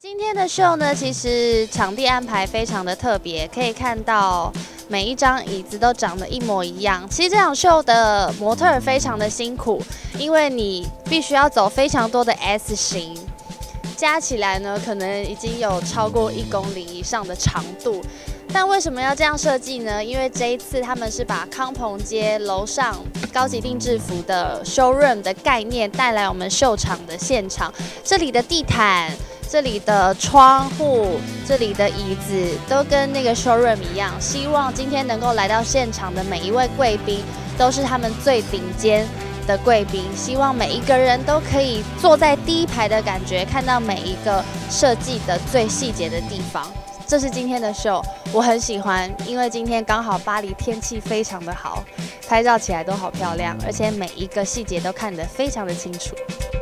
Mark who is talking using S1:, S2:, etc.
S1: 今天的秀呢，其实场地安排非常的特别，可以看到每一张椅子都长得一模一样。其实这场秀的模特儿非常的辛苦，因为你必须要走非常多的 S 型，加起来呢，可能已经有超过1公里以上的长度。但为什么要这样设计呢？因为这一次他们是把康朋街楼上高级定制服的 showroom 的概念带来我们秀场的现场，这里的地毯。这里的窗户、这里的椅子都跟那个 showroom 一样，希望今天能够来到现场的每一位贵宾都是他们最顶尖的贵宾，希望每一个人都可以坐在第一排的感觉，看到每一个设计的最细节的地方。这是今天的秀，我很喜欢，因为今天刚好巴黎天气非常的好，拍照起来都好漂亮，而且每一个细节都看得非常的清楚。